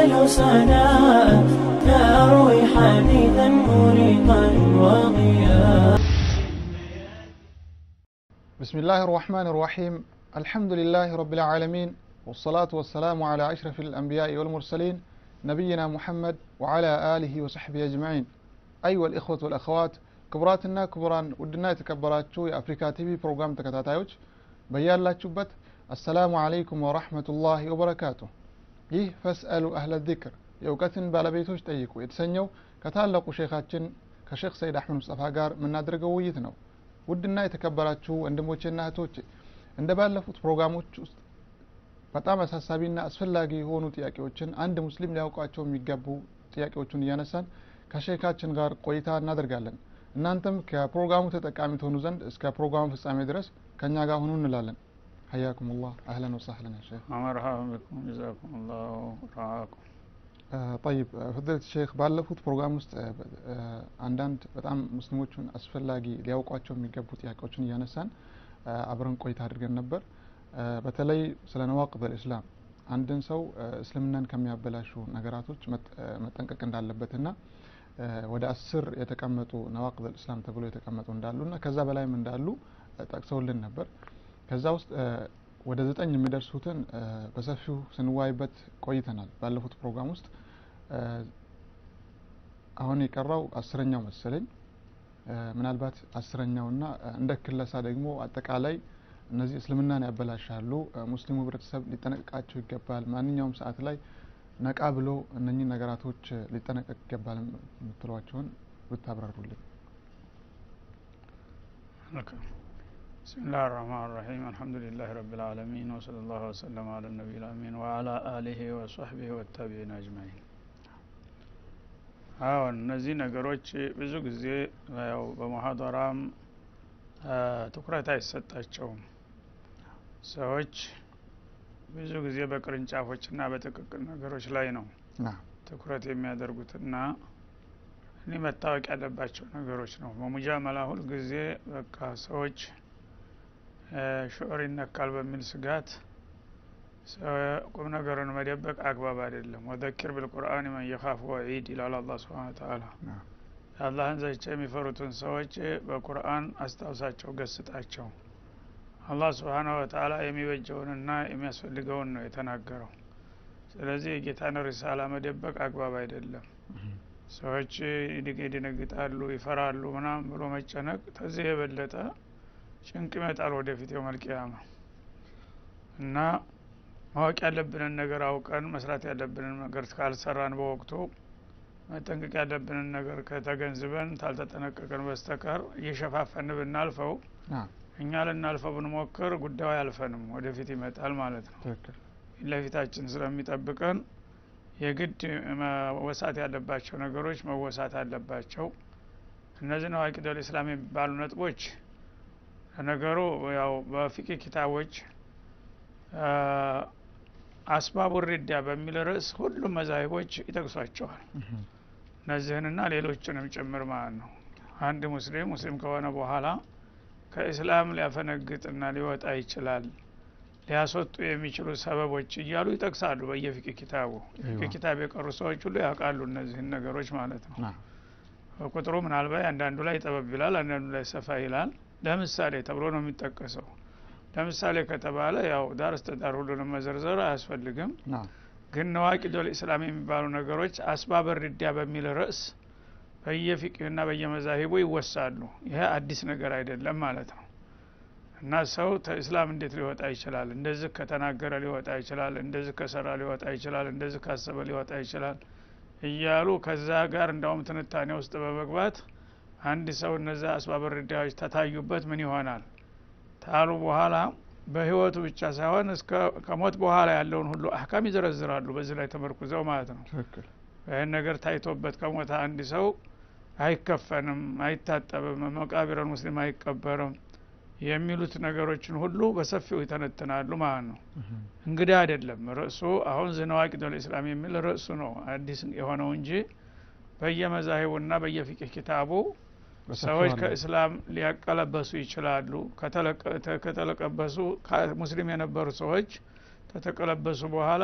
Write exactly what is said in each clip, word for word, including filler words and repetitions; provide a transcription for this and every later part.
أسأل سناء تروي حديثا مريقا وضياء. بسم الله الرحمن الرحيم. الحمد لله رب العالمين، والصلاة والسلام على أشرف الأنبياء والمرسلين نبينا محمد وعلى آله وصحبه أجمعين. أيها الإخوة والأخوات، كبراتنا كبران ودنا يتكبراتشو የአፍሪካ ቲቪ ፕሮግራም ተከታታዮች በያላችሁበት السلام عليكم ورحمة الله وبركاته። ይህ ፈስአሉ አህለ ዚክር የእውቀትን ባለቤቶች ጠይቁ የተሰኘው ከታላቁ ሼኻችን ከሼኽ ሰይድ አህመድ ሙስጠፋ ጋር የምናደርገው ውይይት ነው። ውድና የተከበራችሁ ወንድሞቼና እህቶቼ፣ እንደባለፉት ፕሮግራሞች ውስጥ በጣም አሳሳቢና አስፈላጊ የሆኑ ጥያቄዎችን አንድ ሙስሊም ሊያውቃቸው የሚገቡ ጥያቄዎችን እያነሳን ከሼኻችን ጋር ቆይታ እናደርጋለን። እናንተም ከፕሮግራሙ ተጠቃሚ ትሆኑ ዘንድ እስከ ፕሮግራሙ ፍጻሜ ድረስ ከኛ ጋር ሁኑ እንላለን። حياكم الله اهلا وسهلا يا شيخ. مرحبا بكم جزاكم الله ورعاكم. طيب فضيلة الشيخ ባለፉት ፕሮግራም ውስጥ አንዳንድ በጣም ሙስሊሞችን አስፈላጊ ሊያውቋቸው የሚገቡ ጥያቄዎችን እያነሳን አብረን ቆይታ አድርገን ነበር። በተለይ ስለ ነዋቅድ الاسلام አንድን ሰው እስልምናን ከሚያበላሹ ነገራቶች መጠንቀቅ እንዳለበትና ወደ አስር የተቀመጡ ነዋቅድ الاسلام ተብሎ የተቀመጡ እንዳሉና ከዛ በላይም እንዳሉ ጠቅሰውልን ነበር። ከዛ ውስጥ ወደ ዘጠኝ የሚደርሱትን በሰፊው ስንዋይበት ቆይተናል ባለፉት ፕሮግራም ውስጥ። አሁን የቀረው አስረኛው መሰለኝ። ምናልባት አስረኛውና እንደ ክለሳ ደግሞ አጠቃላይ እነዚህ እስልምናን ያበላሻሉ፣ ሙስሊሙ ህብረተሰብ ሊጠነቀቃቸው ይገባል፣ ማንኛውም ሰዓት ላይ ነቃ ብሎ እነኚህ ነገራቶች ሊጠነቀቅ ይገባል የምትሏቸውን ብታብራሩልን። بسم الله الرحمن الرحيم. الحمد لله رب العالمين، وصلى الله وسلم على النبي الأمين وعلى آله وصحبه والتابعين أجمعين. አሁን እነዚህ ነገሮች ብዙ ጊዜ ያው በመሐደራም ትኩረት አይሰጣቸውም። ሰዎች ብዙ ጊዜ በቅርንጫፎችና በጥቅቅል ነገሮች ላይ ነው ትኩረት የሚያደርጉትና እኔ መታወቅ ያለባቸው ነገሮች ነው። በሙጃመላ ሁል ጊዜ በቃ ሰዎች ሹዑር ይነካል በሚል ስጋት ቁም ነገርን መደበቅ አግባብ አይደለም። ወዘክር بالقرآن من يخاف وعيد ይላል አላህ Subhanahu Wa Ta'ala። አላህን ዘንድ የሚፈሩትን ሰዎች በቁርአን አስታውሳቸው፣ ገስጣቸው። አላህ Subhanahu Wa Ta'ala የሚበጀውንና የሚያስፈልገውን ነው የተናገረው። ስለዚህ የጌታን ሪሳላ መደበቅ አግባብ አይደለም። ሰዎች ይደነግጣሉ፣ ይፈራሉ ምናምን ብሎ መጨነቅ ተዚህ የበለጠ ጭንቅ ይመጣል ወደፊት የውመል ቂያማ። እና ማወቅ ያለብንን ነገር አውቀን መስራት ያለብንን ነገር ካልሰራን በወቅቱ መጠንቀቅ ያለብንን ነገር ከተገንዝበን ታልተጠነቀቀን በስተቀር እየሸፋፈን ብናልፈው እኛ ልናልፈው ብንሞክር ጉዳዩ ያልፈንም ወደፊት ይመጣል ማለት ነው። ለፊታችን ስለሚጠብቀን የግድ መወሳት ያለባቸው ነገሮች መወሳት አለባቸው። እነዚህ ነው አቂዳው الاسلام የሚባሉ ነጥቦች። ነገሩ ያው በፊቅህ ኪታቦች አስባቡ ሪዳ በሚል ርዕስ ሁሉም መዛሂቦች ይጠቅሷቸዋል። እነዚህንና ሌሎችንም ጭምር ማለት ነው። አንድ ሙስሊም ሙስሊም ከሆነ በኋላ ከእስላም ሊያፈነግጥና ሊወጣ ይችላል፣ ሊያስወጡ የሚችሉ ሰበቦች እያሉ ይጠቅሳሉ በየፊቅህ ኪታቡ። የፊቅህ ኪታብ የቀሩ ሰዎች ሁሉ ያውቃሉ እነዚህን ነገሮች ማለት ነው። ቁጥሩ ምናልባት አንዳንዱ ላይ ጠበብ ይላል፣ አንዳንዱ ላይ ሰፋ ይላል። ለምሳሌ ተብሎ ነው የሚጠቀሰው። ለምሳሌ ከተባለ ያው ዳር እስከ ዳር ሁሉንም መዘርዘር አያስፈልግም። ግን ነዋቂዶል الاسلام የሚባሉ ነገሮች አስባብ ሪዳ በሚል ርዕስ በየፊቅህና በየመዛሂቡ ይወሳሉ። ይሄ አዲስ ነገር አይደለም ማለት ነው። እና ሰው ከእስላም እንዴት ሊወጣ ይችላል? እንደዚህ ከተናገረ ሊወጣ ይችላል፣ እንደዚህ ከሰራ ሊወጣ ይችላል፣ እንደዚህ ካሰበ ሊወጣ ይችላል እያሉ ከዛ ጋር እንደውም ትንታኔ ውስጥ በመግባት አንድ ሰው እነዛ አስባብ ሪዳዎች ተታዩበት ምን ይሆናል ታሉ በኋላ በህይወቱ ብቻ ሳይሆን እስከ ከሞት በኋላ ያለውን ሁሉ አህካም ይዘረዝራሉ በዚህ ላይ ተመርኩዘው ማለት ነው። ትክክል። ይሄን ነገር ታይቶበት ከሞተ አንድ ሰው አይከፈንም፣ አይታጠብም፣ መቃብረ ሙስሊም አይቀበርም የሚሉት ነገሮችን ሁሉ በሰፊው ይተነተናሉ ማለት ነው። እንግዲህ አይደለም ርዕሱ አሁን ዘነዋቂዶል الاسلام የሚል ርዕሱ ነው አዲስ የሆነው እንጂ በየመዛሂቡና በየፊቅህ ኪታቡ ሰዎች ከእስላም ሊያቀለበሱ ይችላሉ። ከተለቀበሱ ሙስሊም የነበሩ ሰዎች ተተቀለበሱ በኋላ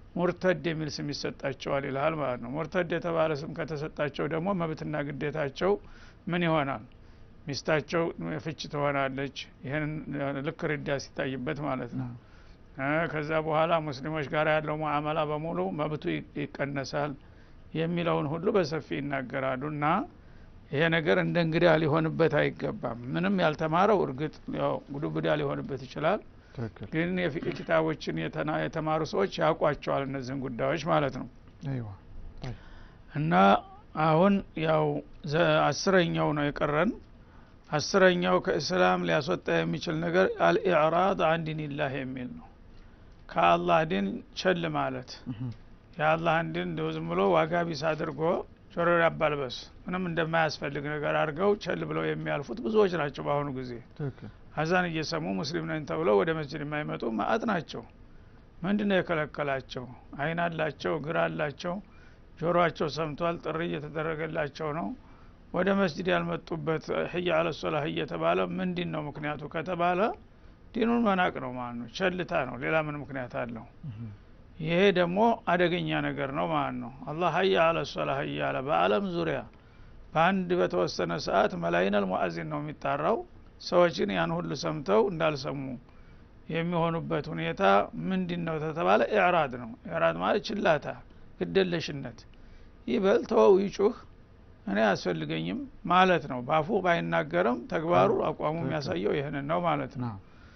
ሙርተድ የሚል ስም ይሰጣቸዋል ይላል ማለት ነው። ሙርተድ የተባለ ስም ከተሰጣቸው ደግሞ መብትና ግዴታቸው ምን ይሆናል? ሚስታቸው ፍች ትሆናለች። ይሄን ልክ ርዳ ሲታይበት ማለት ነው። ከዛ በኋላ ሙስሊሞች ጋር ያለው ሙአመላ በሙሉ መብቱ ይቀነሳል የሚለውን ሁሉ በሰፊ ይናገራሉና ይሄ ነገር እንደ እንግዳ ሊሆንበት አይገባም። ምንም ያልተማረው እርግጥ ያው ጉዱብዳ ሊሆንበት ይችላል። ግን የፊቅህ ኪታቦችን የተማሩ ሰዎች ያውቋቸዋል እነዚህን ጉዳዮች ማለት ነው። አይዋ እና አሁን ያው አስረኛው ነው የቀረን። አስረኛው ከእስላም ሊያስወጣ የሚችል ነገር አልኢዕራድ አን ዲኒላህ የሚል ነው። ከአላህ ዲን ቸል ማለት የአላህን ዲን እንደው ዝም ብሎ ዋጋ ቢስ አድርጎ ጆሮ ያባልበስ ምንም እንደማያስፈልግ ነገር አድርገው ቸል ብለው የሚያልፉት ብዙዎች ናቸው በአሁኑ ጊዜ። አዛን እየሰሙ ሙስሊም ነን ተብለው ወደ መስጂድ የማይመጡ ማአት ናቸው። ምንድነው የከለከላቸው? አይን አላቸው፣ ግራ አላቸው፣ ጆሮአቸው ሰምቷል፣ ጥሪ እየተደረገላቸው ነው። ወደ መስጂድ ያልመጡበት ህያ አለ ሶላህ እየተባለ ምንድነው ምክንያቱ ከተባለ ዲኑን መናቅ ነው ማለት ነው። ቸልታ ነው። ሌላ ምን ምክንያት አለው? ይሄ ደግሞ አደገኛ ነገር ነው ማለት ነው። አላህ ህያ አለ ሶላህ እያለ በአለም ዙሪያ በአንድ በተወሰነ ሰዓት መላይነል ሙአዚን ነው የሚጣራው። ሰዎችን ያን ሁሉ ሰምተው እንዳልሰሙ የሚሆኑበት ሁኔታ ምንድነው ተተባለ ኢዕራድ ነው። ኢዕራድ ማለት ችላታ፣ ግደለሽነት። ይበል ተወው ይጩህ እኔ አስፈልገኝም ማለት ነው። ባፉ ባይናገርም ተግባሩ አቋሙ የሚያሳየው ይሄንን ነው ማለት ነው።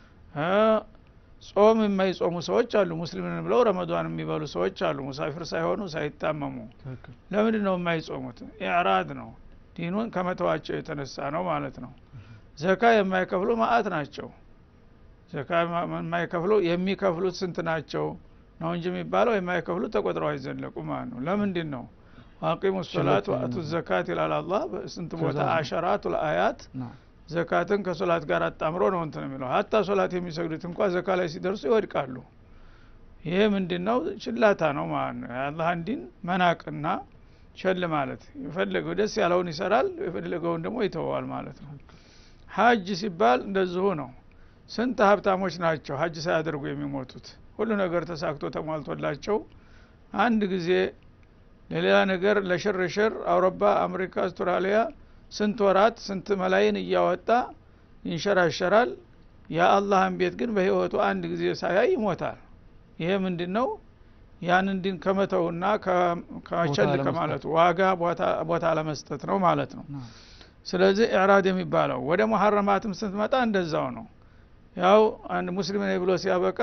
ጾም የማይጾሙ ሰዎች አሉ። ሙስሊምን ብለው ረመዳን የሚበሉ ሰዎች አሉ፣ ሙሳፊር ሳይሆኑ ሳይታመሙ። ለምንድነው የማይጾሙት? ኢዕራድ ነው። ዲኑን ከመተዋቸው የተነሳ ነው ማለት ነው። ዘካ የማይከፍሉ ማአት ናቸው። ዘካ የማይከፍሉ የሚከፍሉት ስንት ናቸው ነው እንጂ የሚባለው የማይከፍሉት ተቆጥረው አይዘለቁ ማለት ነው። ለምንድን ነው? አቂሙ ሶላት ወአቱ ዘካት ይላል አላህ በስንት ቦታ አሸራቱ አያት ዘካትን ከሶላት ጋር አጣምሮ ነው እንትን የሚለው። ሀታ ሶላት የሚሰግዱት እንኳን ዘካ ላይ ሲደርሱ ይወድቃሉ። ይሄ ምንድነው? ችላታ ነው ማለት ነው። የአላህን ዲን መናቅና ቸል ማለት። የፈለገው ደስ ያለውን ይሰራል፣ የፈለገውን ደግሞ ይተዋል ማለት ነው። ሐጅ ሲባል እንደዚሁ ነው። ስንት ሀብታሞች ናቸው ሐጅ ሳያደርጉ የሚሞቱት? ሁሉ ነገር ተሳክቶ ተሟልቶላቸው አንድ ጊዜ ለሌላ ነገር ለሽርሽር አውሮፓ፣ አሜሪካ፣ አውስትራሊያ ስንት ወራት ስንት መላይን እያወጣ ይንሸራሸራል። የአላህን ቤት ግን በህይወቱ አንድ ጊዜ ሳያይ ይሞታል። ይሄ ምንድነው? ያንን ዲን ከመተውና ከቸል ከማለት ዋጋ ቦታ ለመስጠት ነው ማለት ነው። ስለዚህ ኢዕራድ የሚባለው ወደ ሙሐረማትም ስትመጣ እንደዛው ነው። ያው አንድ ሙስሊም ነኝ ብሎ ሲያበቃ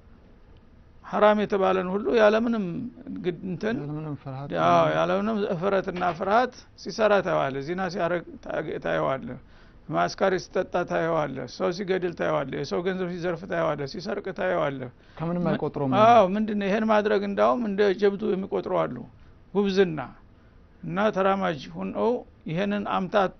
ሐራም የተባለን ሁሉ ያለምንም እንትን ያው ያለምንም እፍረትና ፍርሃት ሲሰራ ታየዋለህ። ዚና ሲያረግ ታየዋለህ። ማስካሪ ሲጠጣ ታየዋለህ። ሰው ሲገድል ታየዋለህ። የሰው ገንዘብ ሲዘርፍ ታየዋለህ። ሲሰርቅ ታየዋለህ። ከምንም አይቆጥሩም። አዎ ምንድነው ይሄን ማድረግ እንዳውም እንደ ጀብዱ የሚቆጥሩ አሉ። ጉብዝና እና ተራማጅ ሆነው ይሄንን አምታቶ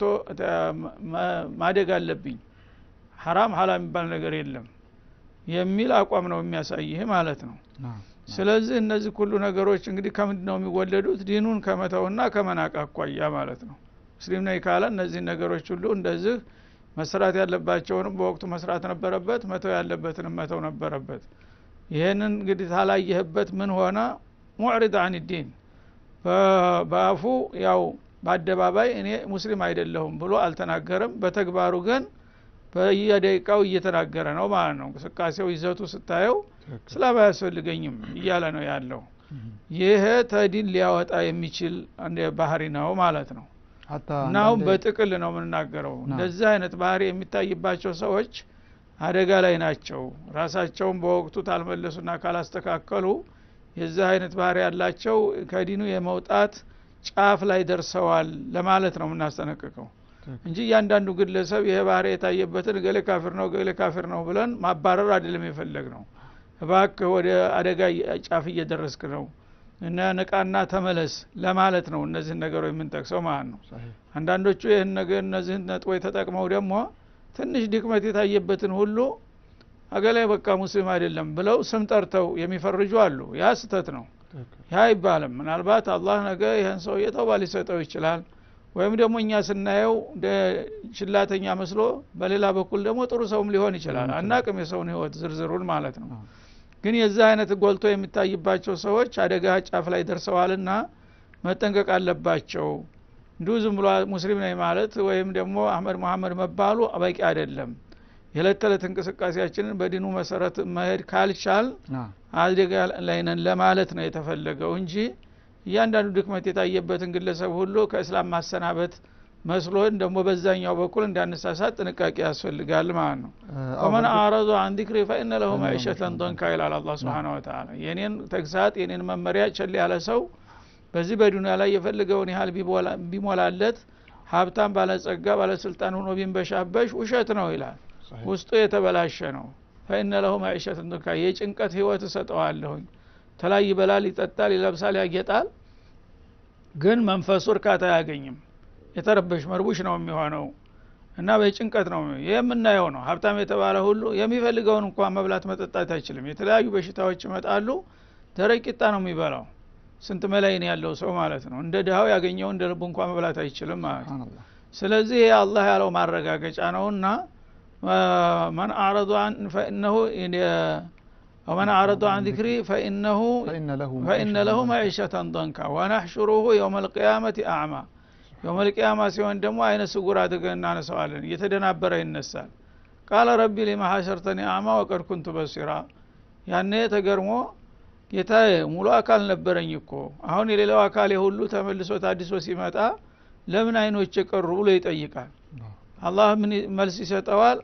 ማደግ አለብኝ፣ ሐራም ሐላል የሚባል ነገር የለም የሚል አቋም ነው የሚያሳይህ ማለት ነው። ስለዚህ እነዚህ ሁሉ ነገሮች እንግዲህ ከምንድነው የሚወለዱት? ዲኑን ከመተውና ከመናቅ አኳያ ማለት ነው። ሙስሊም ነኝ ካለ እነዚህ ነገሮች ሁሉ እንደዚህ መስራት ያለባቸውንም በወቅቱ መስራት ነበረበት፣ መተው ያለበትንም መተው ነበረበት። ይሄንን እንግዲህ ታላየህበት ምን ሆነ? ሙዕሪድ አን ዲን በአፉ ያው በአደባባይ እኔ ሙስሊም አይደለሁም ብሎ አልተናገረም። በተግባሩ ግን በየደቂቃው እየተናገረ ነው ማለት ነው። እንቅስቃሴው ይዘቱ ስታየው እስላም አያስፈልገኝም እያለ ነው ያለው። ይሄ ተዲን ሊያወጣ የሚችል አንድ ባህሪ ነው ማለት ነው። ናው በጥቅል ነው የምንናገረው። እንደዚህ አይነት ባህሪ የሚታይባቸው ሰዎች አደጋ ላይ ናቸው። ራሳቸውን በወቅቱ ታልመለሱና ካላስተካከሉ የዚህ አይነት ባህሪ ያላቸው ከዲኑ የመውጣት ጫፍ ላይ ደርሰዋል ለማለት ነው የምናስተነቅቀው እንጂ ያንዳንዱ ግለሰብ ይሄ ባህሪ የታየበትን ገሌ ካፊር ነው ገሌ ካፊር ነው ብለን ማባረር አይደለም የፈለግነው። እባክህ ወደ አደጋ ጫፍ እየደረስክ ነው እና ነቃና ተመለስ ለማለት ነው እነዚህ ነገሮች የምንጠቅሰው ማለት ነው። አንዳንዶቹ ይሄን ነገር እነዚህ ነጥቦች ተጠቅመው ደግሞ ትንሽ ድክመት የታየበትን ሁሉ አገሌ በቃ ሙስሊም አይደለም ብለው ስም ጠርተው የሚፈርጁ አሉ። ያ ስተት ነው። ያ ይባልም ምናልባት አላህ ነገ ይሄን ሰው የተውባ ሊሰጠው ይችላል፣ ወይም ደግሞ እኛ ስናየው ችላተኛ መስሎ በሌላ በኩል ደግሞ ጥሩ ሰውም ሊሆን ይችላል። አናቅም የሰውን ህይወት ዝርዝሩን ማለት ነው። ግን የዛ አይነት ጎልቶ የሚታይባቸው ሰዎች አደጋ ጫፍ ላይ ደርሰዋልና መጠንቀቅ አለባቸው እንዲሁ ዝም ብሎ ሙስሊም ነኝ ማለት ወይም ደግሞ አህመድ መሐመድ መባሉ በቂ አይደለም የዕለት ተዕለት እንቅስቃሴያችንን በዲኑ መሰረት መሄድ ካልቻል አደጋ ላይ ነን ለማለት ነው የተፈለገው እንጂ እያንዳንዱ ድክመት የታየበትን ግለሰብ ሁሉ ከእስላም ማሰናበት መስሎን ደግሞ በዛኛው በኩል እንዳንሳሳት ጥንቃቄ ያስፈልጋል ማለት ነው ወመን አረض عن ذكري فإن له معيشة ضنكا ይላል አላህ Subhanahu Wa Ta'ala የኔን ተግሳጽ የኔን መመሪያ ቸል ያለ ሰው በዚህ በዱንያ ላይ የፈልገውን ያህል ቢሞላለት ሀብታም ባለጸጋ ባለስልጣን ሆኖ ቢንበሻበሽ ውሸት ነው ይላል ውስጡ የተበላሸ ነው فإن له معيشة ضنكا የጭንቀት ህይወት ሰጠዋለሁ ተላይ ይበላል ይጠጣል ይለብሳል ያጌጣል ግን መንፈሱ እርካታ ያገኝም የተረበሽ መርቡሽ ነው የሚሆነው እና በጭንቀት ነው የምናየው ነው ሀብታም የተባለ ሁሉ የሚፈልገውን እንኳን መብላት መጠጣት አይችልም የተለያዩ በሽታዎች ይመጣሉ ደረቂጣ ነው የሚበላው ስንት መላይን ያለው ሰው ማለት ነው እንደ ደሃው ያገኘው እንደ ልቡ እንኳን መብላት አይችልም ማለት ስለዚህ ይሄ አላህ ያለው ማረጋገጫ ነውና ማን አረض عن فانه ومن أعرض عن ذكري فإنه فإن له معيشة ضنكا ونحشره يوم القيامة أعمى يوم القيامة ሲሆን ደግሞ አይነ ስጉር አድርገን እናነሳዋለን እየተደናበረ ይነሳል قال ربي لما حشرتني أعمى وقد كنت بصيرا ያኔ ተገርሞ ጌታዬ ሙሉ አካል ነበረኝ እኮ አሁን የሌላው አካል ሁሉ ተመልሶ ታድሶ ሲመጣ ለምን አይኖች ቀሩ ብሎ ይጠይቃል አላህ ምን መልስ ይሰጠዋል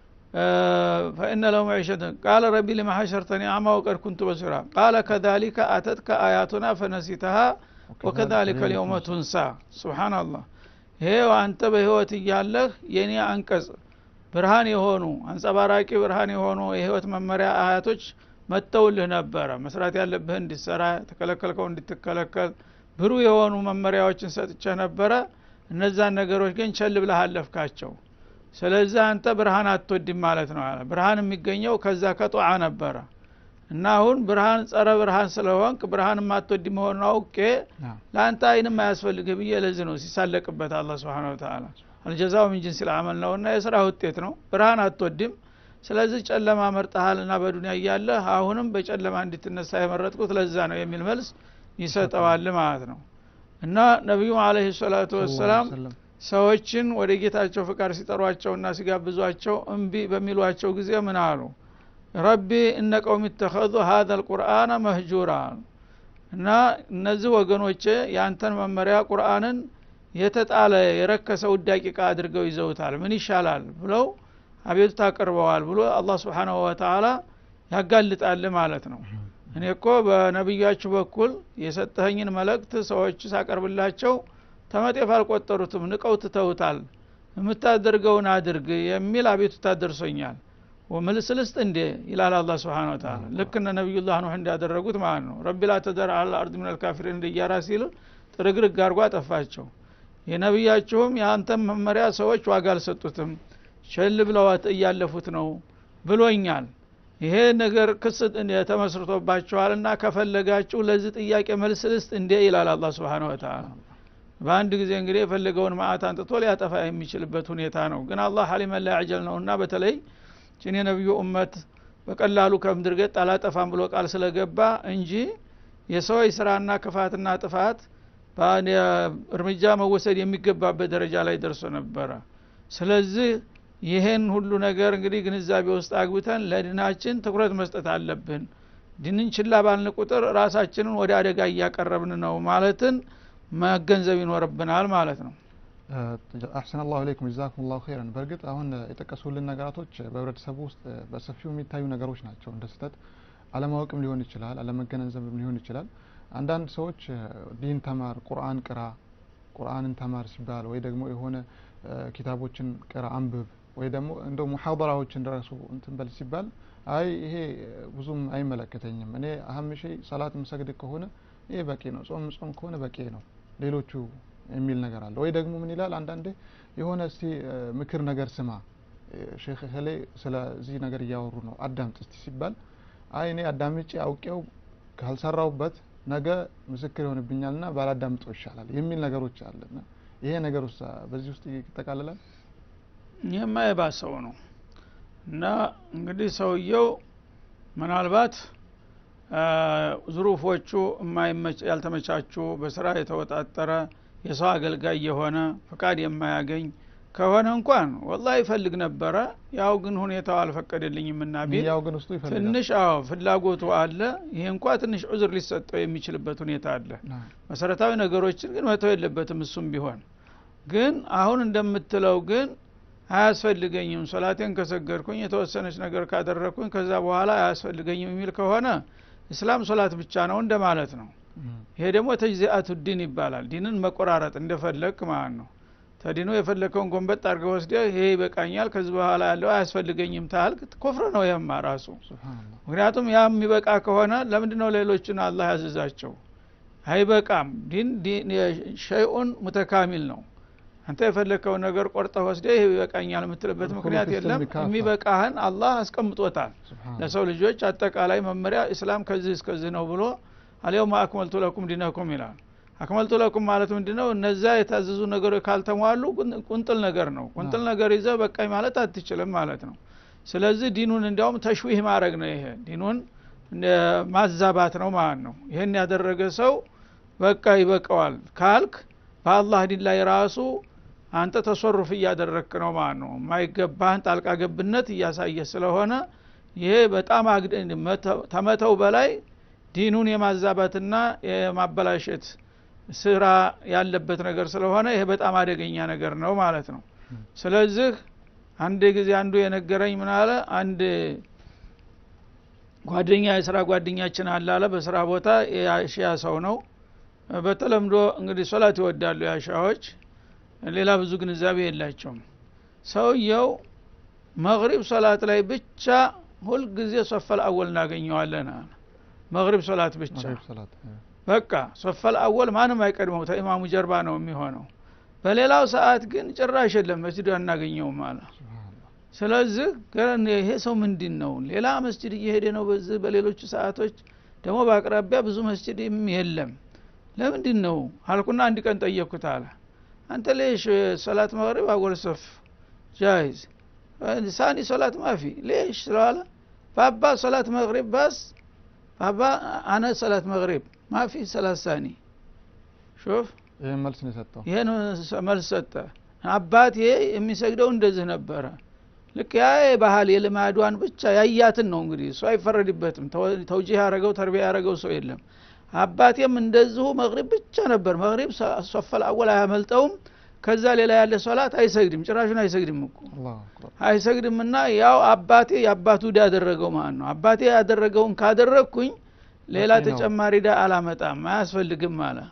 فإن له معيشة قال ربي لما حشرتني أعمى وقد كنت بصيرا قال كذلك أتتك آياتنا فنسيتها وكذلك اليوم تنسى سبحان الله هي وأنت بهوت يالله يني أنكز برهان يهونو አንጸባራቂ ብርሃን የሆኑ የህይወት መመሪያ አያቶች መተውልህ ነበር መስራት ያለብህ እንዲሰራ ተከለከልከው እንድትከለከል ብሩ የሆኑ መመሪያዎችን ሰጥቼ ነበር እነዛን ነገሮች ግን ቸል ብለህ አለፍካቸው ስለዚህ አንተ ብርሃን አትወድም ማለት ነው አለ ብርሃን የሚገኘው ከዛ ከጧዓ ነበር እና አሁን ብርሃን ጸረ ብርሃን ስለሆንክ ብርሃን ማትወድ መሆኑን አውቄ ላንተ አይንም አያስፈልግህ ብዬ ለዚህ ነው ሲሳለቅበት አላህ Subhanahu Wa Ta'ala አልጀዛው ምን ጅንስ العمل ነውና የሥራ ውጤት ነው ብርሃን አትወድም ስለዚህ ጨለማ መርጠሃልና በዱንያ ያያለ አሁንም በጨለማ እንድትነሳ የመረጥኩት ለዛ ነው የሚል መልስ ይሰጣዋል ማለት ነው እና ነብዩ አለይሂ ሰላቱ ወሰለም ሰዎችን ወደ ጌታቸው ፍቃድ ሲጠሯቸውና ሲጋብዟቸው እንቢ በሚሏቸው ጊዜ ምን አሉ ረቢ እነ ቀውም ተخذوا هذا القرآن مهجورا እና እነዚህ ወገኖቼ ያንተን መመሪያ ቁርአንን የተጣለ የረከሰው ደቂቃ አድርገው ይዘውታል ምን ይሻላል ብለው አቤቱታ አቀርበዋል ብሎ አላህ Subhanahu Wa Ta'ala ያጋልጣል ማለት ነው እኔኮ በነብያችሁ በኩል የሰጠኸኝን መልእክት ሰዎች ሳቀርብላቸው ተመጤፍ አልቆጠሩትም ንቀው ትተውታል የምታደርገውን አድርግ የሚል አቤቱታ ደርሶኛል ወመልስልስት እንደ ይላል አላህ Subhanahu Wa Ta'ala ልክ እንደ ነብዩላህ ኑህ እንዳደረጉት ማለት ነው ረቢ ላ ተዘር አለ አርድ ምን الكافرين እንደያራሲል ጥርግርግ አርጓ ጠፋቸው የነብያችሁም ያንተም መመሪያ ሰዎች ዋጋ አልሰጡትም ሸል ብለዋት ያለፉት ነው ብሎኛል ይሄ ነገር ክስ ተመስርቶባቸዋልና ከፈለጋችሁ ለዚህ ጥያቄ መልስልስት እንደ ይላል አላህ Subhanahu Wa Ta'ala በአንድ ጊዜ እንግዲህ የፈለገውን ማአት አንጥቶ ሊያጠፋ የሚችልበት ሁኔታ ነው ግን አላህ ሐሊም ላ ያጀል ነውና በተለይ ጭኔ ነብዩ ኡመት በቀላሉ ከምድር ገጥ አላጠፋም ብሎ ቃል ስለገባ እንጂ የሰው ስራና ክፋትና ጥፋት ባን እርምጃ መወሰድ የሚገባበት ደረጃ ላይ ደርሶ ነበር ስለዚህ ይሄን ሁሉ ነገር እንግዲህ ግንዛቤ ውስጥ አግብተን ለዲናችን ትኩረት መስጠት አለብን ዲንን ችላ ባልን ቁጥር ራሳችንን ወደ አደጋ ያቀረብን ነው ማለትን ማገንዘብ ይኖርብናል ማለት ነው احسن الله عليكم جزاكم الله خيرا በርግጥ አሁን የተቀሰሉልን ነገራቶች በህብረተሰቡ ውስጥ በሰፊው የሚታዩ ነገሮች ናቸው እንደ ስህተት አለማወቅም ሊሆን ይችላል አለመገናዘብም ሊሆን ይችላል አንዳንድ ሰዎች ዲን ተማር ቁርአን ቅራ ቁርአንን ተማር ሲባል ወይ ደግሞ የሆነ ኪታቦችን ቅራ አንብብ ወይ ደግሞ እንደው ሙሐደራዎችን ደረሱ እንትን በል ሲባል አይ ይሄ ብዙም አይመለከተኝም እኔ አህም ሸይ ሰላት መስገድ ከሆነ ይሄ በቂ ነው ጾም ጾም ከሆነ በቂ ነው ሌሎቹ የሚል ነገር አለ ወይ ደግሞ ምን ይላል አንዳንዴ የሆነ እስቲ ምክር ነገር ስማ ሼክ ኸሌ ስለዚህ ነገር ያወሩ ነው አዳምጥ እስቲ ሲባል አይ እኔ አዳምጬ አውቄው ካልሰራውበት ነገ ምስክር ይሆንብኛልና ባላዳምጠው ይሻላል የሚል ነገሮች አለና ይሄ ነገር ውስጥ በዚህ ውስጥ ይተካለላል የማይባሰው ነው እና እንግዲህ ሰውየው ምናልባት ዙሩፎቹ የማይመች ያልተመቻቹ በስራ የተወጣጠረ የሰው አገልጋይ የሆነ ፍቃድ የማያገኝ ከሆነ እንኳን ወላሂ ይፈልግ ነበረ ያው ግን ሁኔታው አልፈቀደልኝምና ቢል ያው ግን ውስጡ ይፈልጋል ትንሽ አዎ ፍላጎቱ አለ ይሄ እንኳን ትንሽ ዑዝር ሊሰጠው የሚችልበት ሁኔታ አለ መሰረታዊ ነገሮችን ግን መተው የለበትም እሱም ቢሆን ግን አሁን እንደምትለው ግን አያስፈልገኝም ሶላቴን ከሰገድኩኝ የተወሰነች ነገር ካደረኩኝ ከዛ በኋላ አያስፈልገኝም የሚል ከሆነ እስላም ሶላት ብቻ ነው እንደማለት ነው ይሄ ደግሞ ተጅዚአቱ ዲን ይባላል ዲንን መቆራረጥ እንደፈለክ ማለት ነው ተዲኑ የፈለከውን ጎንበጥ አድርገው ወስደህ ይሄ ይበቃኛል ከዚህ በኋላ ያለው አያስፈልገኝም ታልክ ኩፍር ነው ያማ ራሱ ሱብሃንአላህ ምክንያቱም ያ የሚበቃ ከሆነ ለምንድነው ሌሎችን አላህ ያዘዛቸው አይበቃም ዲን ሸይኡን ሙተካሚል ነው አንተ የፈለከው ነገር ቆርጠህ ወስደህ ይሄ ይበቃኛል የምትልበት ምክንያት የለም የሚበቃህን አላህ አስቀምጦታል ለሰው ልጆች አጠቃላይ መመሪያ እስላም ከዚህ እስከዚህ ነው ብሎ አልየውም አክመልቱ ለኩም ዲነኩም ይላል አክመልቱ ለኩም ማለት ምንድነው እነዛ የታዘዙ ነገሮች ካልተሟሉ ቁንጥል ነገር ነው ቁንጥል ነገር ይዘህ በቃኝ ማለት አትችልም ማለት ነው ስለዚህ ዲኑን እንዲያውም ተሽዊህ ማድረግ ነው ይሄ ዲኑን ማዛባት ነው ማለት ነው ይሄን ያደረገ ሰው በቃ ይበቃዋል ካልክ በአላህ ዲን ላይ ራሱ አንተ ተሰሩፍ እያደረክ ነው ማለት ነው ማይገባህን ጣልቃ ገብነት እያሳየ ስለሆነ ይሄ በጣም ተመተው በላይ ዲኑን የማዛባትና የማበላሸት ስራ ያለበት ነገር ስለሆነ ይሄ በጣም አደገኛ ነገር ነው ማለት ነው ስለዚህ አንድ ጊዜ አንዱ የነገረኝ ምን አለ አንድ ጓደኛ የሥራ ጓደኛችን አለ አለ በስራ ቦታ የሺያ ሰው ነው በተለምዶ እንግዲህ ሶላት ይወዳሉ ያሻዎች ሌላ ብዙ ግንዛቤ የላቸውም ሰውየው መግሪብ ሶላት ላይ ብቻ ሁሉ ጊዜ ሶፈል አወል እናገኘዋለን መግሪብ ሶላት ብቻ በቃ ሶፈል አወል ማንም አይቀድመው ተኢማሙ ጀርባ ነው የሚሆነው በሌላው ሰዓት ግን ጭራሽ የለም መስጂድ እናገኘውም ማለት ስለዚህ ገረን ይሄ ሰው ምንድነው ሌላ መስጂድ እየሄደ ነው በዚህ በሌሎች ሰዓቶች ደግሞ በአቅራቢያ ብዙ መስጂድ የለም ለምንድነው አልኩና አንድ ቀን ጠየቅኩት አለ አንተ ليش صلاه مغرب اول صف جائز ثاني صلاه ما في ليش سؤال بابا صلاه مغرب بس بابا انا صلاه مغرب ما في صلاه ثاني شوف ይሄን መልስ ነው ሰጠው ይሄን መልስ ሰጠ አባቴ የሚሰግደው እንደዚህ ነበር ልክ ያ ባህል የልማዷን ብቻ ያያትን ነው እንግዲህ ሰው አይፈረድበትም ተውጂህ ያረጋው ተርቢያ ያረጋው ሰው የለም አባቴም እንደዚሁ መግሪብ ብቻ ነበር መግሪብ ሶፈል አወል አያመልጠውም ከዛ ሌላ ያለ ሶላት አይሰግድም ጭራሹን አይሰግድም እኮ አላሁ አክበር አይሰግድምና ያው አባቴ ያባቱ ዳ ያደረገው ማለት ነው አባቴ ያደረገውን ካደረኩኝ ሌላ ተጨማሪ ዳ አላመጣም አያስፈልግም ማለት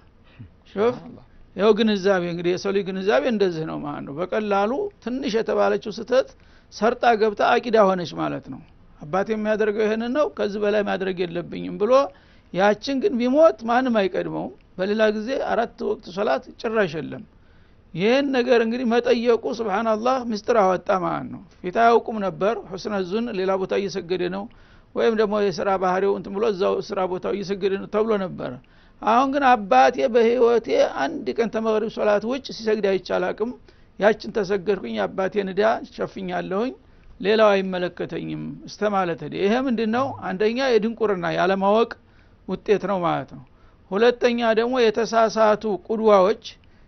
ሹፍ ያው ግንዛቤ እንግዲህ የሰው ልጅ ግንዛቤ እንደዚህ ነው ማለት ነው በቀላሉ ትንሽ የተባለችው ስተት ሰርጣ ገብታ አቂዳ ሆነች ማለት ነው አባቴ የሚያደርገው ይሄን ነው ከዚህ በላይ ማድረግ የለብኝም ብሎ ያችን ግን ቢሞት ማንም አይቀድመው በሌላ ጊዜ አራት ወቅት ሶላት ጭራሽ የለም ይሄን ነገር እንግዲህ መጠየቁ ሱብሃንአላህ ምስጥር አወጣ ማለት ነው ፊታ ያውቁም ነበር ሁስነ ዙን ሌላ ቦታ እየሰገደ ነው ወይም ደግሞ የሥራ ባህሪው እንት ብሎ እዛው ስራ ቦታው እየሰገደ ነው ተብሎ ነበር አሁን ግን አባቴ በህይወቴ አንድ ቀን ተመግሪብ ሶላት ውጭ ሲሰግድ አይቻላቅም ያችን ተሰገድኩኝ አባቴን ዳ ሸፍኛለሁኝ ሌላው አይመለከተኝም እስተማለት ይሄ ምንድነው አንደኛ የድንቁርና ያለማወቅ ውጤት ነው ማለት ነው ሁለተኛ ደግሞ የተሳሳቱ ቁድዋዎች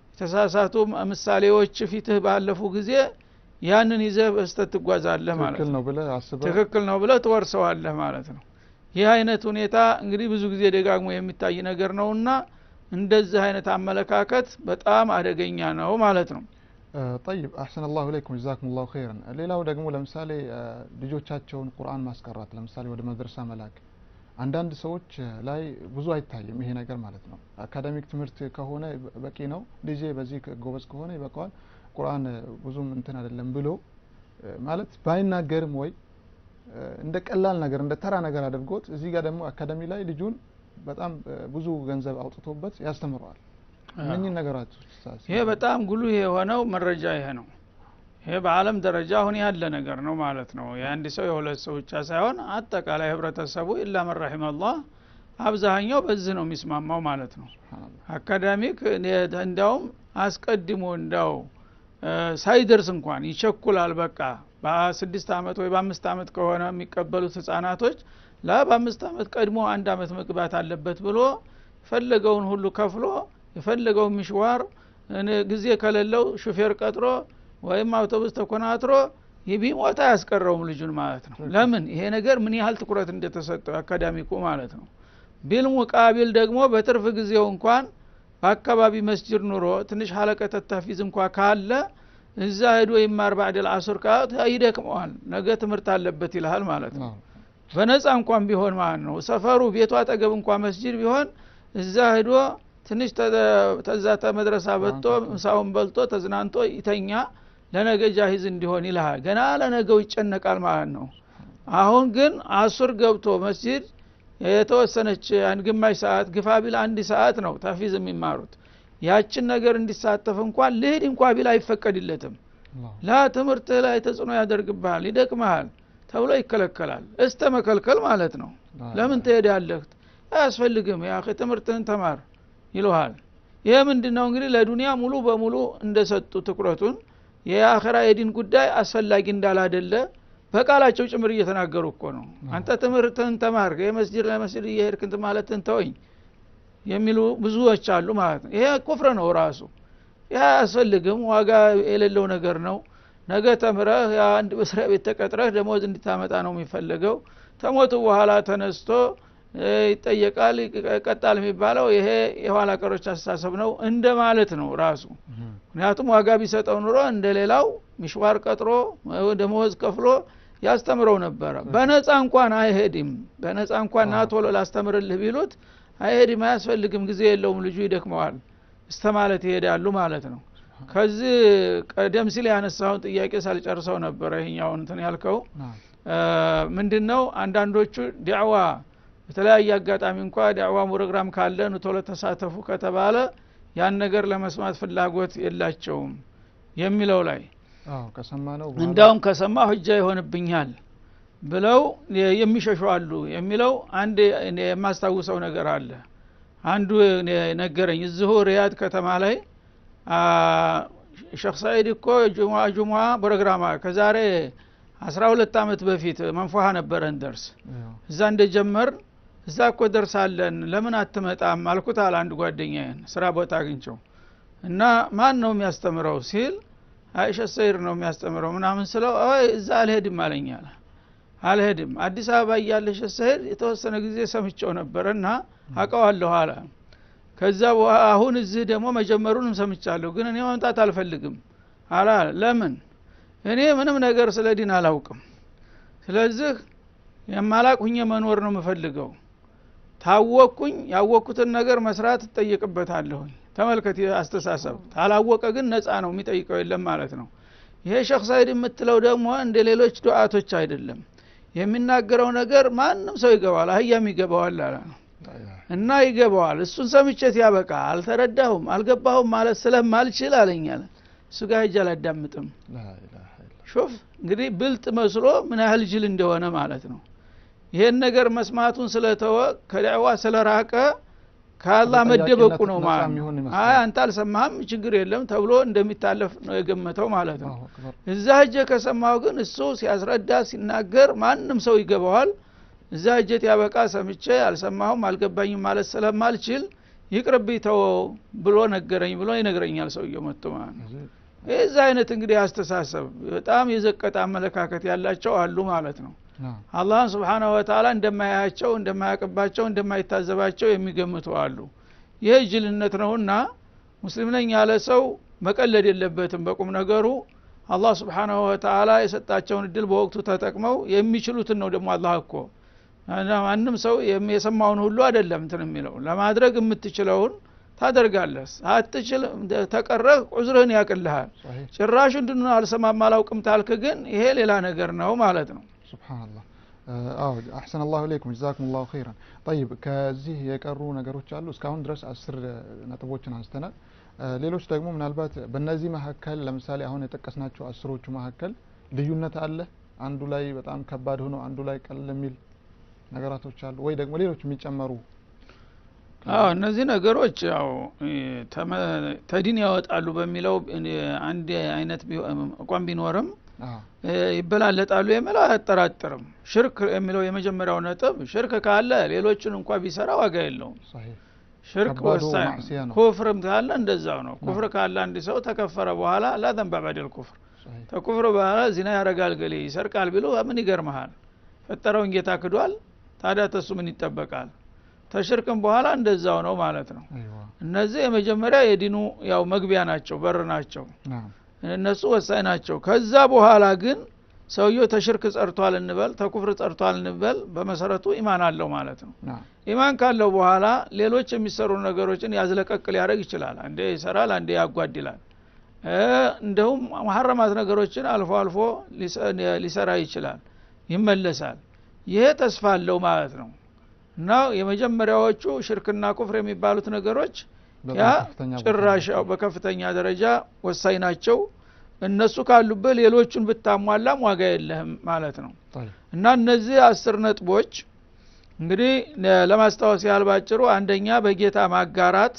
የተሳሳቱ ምሳሌዎች ፊትህ ባለፉ ጊዜ ያንን ይዘህ በስተት ትጓዛለህ ማለት ነው ትክክል ነው ብለህ አስበህ ትክክል ነው ብለህ ትወርሰዋለህ ማለት ነው ይህ አይነት ሁኔታ እንግዲህ ብዙ ጊዜ ደጋግሞ የሚታይ ነገር ነውና እንደዚህ አይነት አመለካከት በጣም አደገኛ ነው ማለት ነው طيب احسن الله اليكم جزاكم الله خيرا ሌላው ደግሞ ለምሳሌ ልጆቻቸውን ቁርአን ማስቀራት ለምሳሌ ወደ መድረሳ መላክ አንዳንድ ሰዎች ላይ ብዙ አይታይም ይሄ ነገር ማለት ነው አካዳሚክ ትምህርት ከሆነ በቂ ነው ልጄ በዚህ ጎበዝ ከሆነ ይበቃዋል ቁርአን ብዙም እንትን አይደለም ብሎ ማለት ባይናገርም ወይ እንደ ቀላል ነገር እንደ ተራ ነገር አድርጎት እዚህ ጋር ደግሞ አካዳሚ ላይ ልጁን በጣም ብዙ ገንዘብ አውጥቶበት ያስተምረዋል እነኚህ ነገራት ይሄ በጣም ጉልህ የሆነው መረጃ ይሄ ነው ይሄ በአለም ደረጃ አሁን ያለ ነገር ነው ማለት ነው የአንድ ሰው የሁለት ሰው ብቻ ሳይሆን አጠቃላይ ህብረተሰቡ ኢላ መን ረሂመላህ አብዛኛው በዚህ ነው የሚስማማው ማለት ነው አካዳሚክ እንዳውም አስቀድሞ እንዳው ሳይደርስ እንኳን ይቸኩላል በቃ በስድስት አመት ወይ በአምስት አመት ከሆነ የሚቀበሉት ህፃናቶች ላ በአምስት አመት ቀድሞ አንድ አመት መግባት አለበት ብሎ ፈለገውን ሁሉ ከፍሎ የፈለገው ምሽዋር ጊዜ ከሌለው ሹፌር ቀጥሮ ወይም አውቶቡስ ተኮናትሮ ይቢሞታ ያስቀረውም ልጁን ማለት ነው ለምን ይሄ ነገር ምን ያህል ትኩረት እንደተሰጠው አካዳሚኩ ማለት ነው ቢልሙቃቢል ደግሞ በትርፍ ጊዜው እንኳን በአካባቢ መስጂድ ኑሮ ትንሽ ሐለቀተ ተህፊዝ እንኳን ካለ እዛ ሄዶ ይማር ባዕድል አስር ካት ይደክመዋል ነገ ትምህርት አለበት ይልሃል ማለት ነው በነፃ እንኳን ቢሆን ማለት ነው ሰፈሩ ቤቱ አጠገብ እንኳን መስጂድ ቢሆን እዛ ሄዶ ትንሽ ተዛተ መድረሳ በልቶ ምሳውን በልቶ ተዝናንቶ ይተኛ ለነገ ጃሂዝ እንዲሆን ይልሃል ገና ለነገው ይጨነቃል ማለት ነው አሁን ግን አስር ገብቶ መስጂድ የተወሰነች አንድ ግማሽ ሰዓት ግፋቢል አንድ ሰዓት ነው ተህፊዝ የሚማሩት ያችን ነገር እንዲሳተፍ እንኳን ልሂድ እንኳን ቢል አይፈቀድለትም ላ ትምህርት ላይ ተጽዕኖ ያደርግብሃል ይደክማል ተብሎ ይከለከላል እስተ መከልከል ማለት ነው ለምን ትሄዳለህ አያስፈልግም ያ ትምህርትህን ተማር ይልሃል ይሄ ምንድነው እንግዲህ ለዱንያ ሙሉ በሙሉ እንደሰጡ ትኩረቱን የአኺራ የዲን ጉዳይ አስፈላጊ እንዳላደለ በቃላቸው ጭምር እየተናገሩ እኮ ነው አንተ ትምህርትህን ተማር የመስጂድ ለመስጂድ እየሄድክ እንት ማለትን ተወኝ የሚሉ ብዙዎች አሉ ማለት ነው ይሄ ኩፍር ነው ራሱ ያ አያስፈልግም ዋጋ የሌለው ነገር ነው ነገ ተምረህ ያ አንድ መስሪያ ቤት ተቀጥረህ ደሞዝ እንድታመጣ ነው የሚፈልገው ተሞቱ በኋላ ተነስቶ ይጠየቃል ቀጣል የሚባለው ይሄ የኋላ ቀሮች አስተሳሰብ ነው እንደማለት ነው ራሱ ምክንያቱም ዋጋ ቢሰጠው ኑሮ እንደሌላው ምሽዋር ቀጥሮ ደሞዝ ከፍሎ ያስተምረው ነበር በነፃ እንኳን አይሄድም በነፃ እንኳን ናቶሎ ላስተምርልህ ቢሉት አይሄድም አያስፈልግም ጊዜ የለውም ልጁ ይደክመዋል እስተማለት ይሄዳሉ ማለት ነው ከዚህ ቀደም ሲል ያነሳውን ጥያቄ ሳልጨርሰው ነበር ይሄኛውን እንትን ያልከው ምንድነው አንዳንዶቹ ዳዕዋ በተለያየ አጋጣሚ እንኳን ዳዕዋ ፕሮግራም ካለ ነው ቶሎ ተሳተፉ ከተባለ ያን ነገር ለመስማት ፍላጎት የላቸውም የሚለው ላይ አዎ ከሰማነው እንዳውም ከሰማ ሁጃ ይሆንብኛል ብለው የሚሸሹ አሉ የሚለው አንድ የማስተዋውሰው ነገር አለ አንዱ ነገረኝ እዚሁ ሪያድ ከተማ ላይ ሼክ ሰዒድ እኮ ጁሙአ ጁሙአ ፕሮግራም ከዛሬ አስራ ሁለት አመት በፊት መንፈሃ ነበረን ደርስ እዛ እንደጀመር እዛ እኮ ደርሳለን ለምን አትመጣም አልኩት አለ አንድ ጓደኛዬን ስራ ቦታ አግኝቼው እና ማን ነው የሚያስተምረው ሲል አይሻ ሰይር ነው የሚያስተምረው ምናምን ስለው አይ እዛ አልሄድም አለኛል አልሄድም አዲስ አበባ ያለሽ ሰይር የተወሰነ ጊዜ ሰምቼው ነበርና አቀዋለሁ አለ ከዛ አሁን እዚህ ደግሞ መጀመሩንም ሰምቻለሁ ግን እኔ መምጣት አልፈልግም አላ ለምን እኔ ምንም ነገር ስለ ዲን አላውቅም ስለዚህ የማላቁኝ መኖር ነው የምፈልገው ታወቅኩኝ ያወቅኩትን ነገር መስራት ተጠይቅበታለሁ ተመልከት አስተሳሰብ ታላወቀ ግን ነፃ ነው የሚጠይቀው የለም ማለት ነው ይሄ ሼክ ሰዒድ የምትለው ደግሞ እንደ ሌሎች ዱዓቶች አይደለም የሚናገረው ነገር ማንንም ሰው ይገባል አህያም ይገባዋል አላ እና ይገባዋል እሱን ሰምቼት ያበቃ አልተረዳሁም አልገባሁም ማለት ስለማልችል አለኛል እሱ ጋር ሄጄ አላዳምጥም ሹፍ እንግዲህ ብልጥ መስሎ ምን ያህል ጅል እንደሆነ ማለት ነው ይሄን ነገር መስማቱን ስለተወ ከዳዕዋ ስለራቀ ካላ መደበቁ ነው ማለት ነው አይ አንተ አልሰማህም ችግር የለም ተብሎ እንደሚታለፍ ነው የገመተው ማለት ነው እዛ ሄጄ ከሰማው ግን እሱ ሲያስረዳ ሲናገር ማንንም ሰው ይገባዋል እዛ ሄጄ ያበቃ ሰምቼ አልሰማሁም አልገባኝም ማለት ስለማልችል ይቅርብኝ ተው ብሎ ነገረኝ ብሎ ይነግረኛል ሰውየው መጥቶ ማለት ነው እዛ አይነት እንግዲህ አስተሳሰብ በጣም የዘቀጠ አመለካከት ያላቸው አሉ ማለት ነው አላህ Subhanahu Wa Ta'ala እንደማያያቸው እንደማያቀባቸው እንደማይታዘባቸው የሚገምቱ አሉ ይሄ ጅልነት ነውና ሙስሊም ነኝ ያለ ሰው መቀለድ የለበትም በቁም ነገሩ አላህ Subhanahu Wa Ta'ala የሰጣቸውን እድል በወቅቱ ተጠቅመው የሚችሉትን ነው ደግሞ አላህ እኮ ማንንም ሰው የሚሰማውን ሁሉ አይደለም እንትን የሚለው ለማድረግ የምትችለውን ታደርጋለህ አትችል ተቀረህ ዑዝርህን ያቀልሃል ጭራሽ እንድን አልሰማም አላውቅም ታልክ ግን ይሄ ሌላ ነገር ነው ማለት ነው ሱብሃንአላህ አው احسن الله اليكم جزاكم الله خيرا طيب ከዚህ የቀሩ ነገሮች አሉ እስካሁን ድረስ አስር ነጥቦችን አንስተናል ሌሎች ደግሞ ምናልባት በእነዚህ መሐከል ለምሳሌ አሁን የተጠቀስናቸው አስሮቹ መሐከል ልዩነት አለ አንዱ ላይ በጣም ከባድ ሆኖ አንዱ ላይ ቀለል የሚል ነገራቶች አሉ ወይ ደግሞ ሌሎች የሚጨመሩ አዎ እነዚህ ነገሮች ያው ተዲን ያወጣሉ በሚለው አንድ አይነት ቋም ቢኖርም ይበላለጣሉ የሚለው አያጠራጥርም ሽርክ የሚለው የመጀመሪያው ነጥብ ሽርክ ካለ ሌሎችን እንኳን ቢሰራ ዋጋ የለውም صحيح ሽርክ ወሳኝ ኩፍርም ካለ እንደዛው ነው ኩፍር ካለ አንድ ሰው ተከፈረ በኋላ لا ذنب بعد الكفر ተኩፍር በኋላ ዚና ያረጋል ገሌ ይሰርቃል ቢሉ ምን ይገርማል ፈጠረውን ጌታ ክዷል ታዲያ ተሱ ምን ይተበቃል ተሽርክም በኋላ እንደዛው ነው ማለት ነው እነዚህ የመጀመሪያ የዲኑ ያው መግቢያ ናቸው በር ናቸው እነሱ ወሳኝ ናቸው ከዛ በኋላ ግን ሰውየው ተሽርክ ጸርቷል እንበል ተኩፍር ጸርቷል እንበል በመሰረቱ ኢማን አለው ማለት ነው ኢማን ካለው በኋላ ሌሎች የሚሰሩ ነገሮችን ያዝለቀቅል ያረግ ይችላል አንዴ ይሰራል አንዴ ያጓድላል እንደውም መሐረማት ነገሮችን አልፎ አልፎ ሊሰራ ይችላል ይመለሳል ይሄ ተስፋ አለው ማለት ነው እና የመጀመሪያዎቹ ሽርክና ኩፍር የሚባሉት ነገሮች ያ ጭራሻው በከፍተኛ ደረጃ ወሳኝ ናቸው እነሱ ካሉበት ሌሎቹን ብታሟላም ዋጋ የለህም ማለት ነው እና እነዚህ አስር ነጥቦች እንግዲህ ለማስተዋወስ ያህል ባጭሩ አንደኛ በጌታ ማጋራት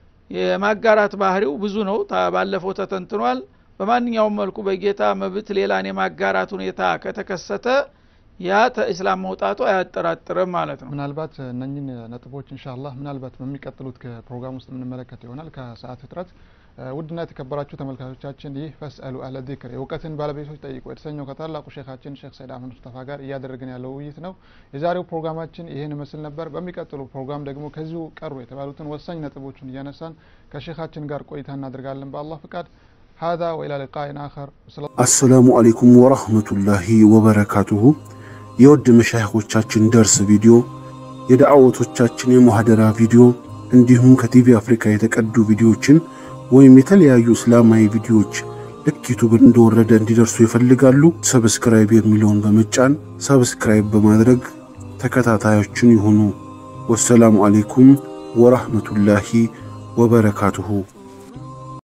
የማጋራት ባህሪው ብዙ ነው ባለፈው ተተንትኗል በማንኛውም መልኩ በጌታ መብት ሌላን የማጋራት ሁኔታ ከተከሰተ ያ ተእስላም መውጣቱ አያጠራጥርም ማለት ነው ምናልባት እነኚህን ነጥቦች ኢንሻአላህ ምናልባት በሚቀጥሉት ከፕሮግራም ውስጥ የምንመለከት ይሆናል ከሰዓት ፍጥረት ውድና የተከበራችሁ ተመልካቾቻችን ይህ ፈስአሉ አህለ ዚክር የእውቀትን ባለቤቶች ጠይቁ የተሰኘው ከታላቁ ሼኻችን ሼክ ሰይድ አህመድ ሙስጠፋ ጋር እያደረግን ያለው ውይይት ነው የዛሬው ፕሮግራማችን ይሄን መስል ነበር በሚቀጥለው ፕሮግራም ደግሞ ከዚሁ ቀሩ የተባሉትን ወሳኝ ነጥቦችን እያነሳን ከሼኻችን ጋር ቆይታ እናደርጋለን በአላህ ፍቃድ هذا والى لقاء اخر السلام عليكم ورحمه الله وبركاته የወድ መሻይኾቻችን ደርስ ቪዲዮ የዳዓወቶቻችን የሙሐደራ ቪዲዮ እንዲሁም ከቲቪ አፍሪካ የተቀዱ ቪዲዮዎችን ወይም የተለያዩ እስላማዊ ቪዲዮዎች ልክ ዩቲዩብ እንደወረደ እንዲደርሱ ይፈልጋሉ ሰብስክራይብ የሚለውን በመጫን ሰብስክራይብ በማድረግ ተከታታዮችን ይሁኑ ወሰላሙ አለይኩም ወራህመቱላሂ ወበረካቱሁ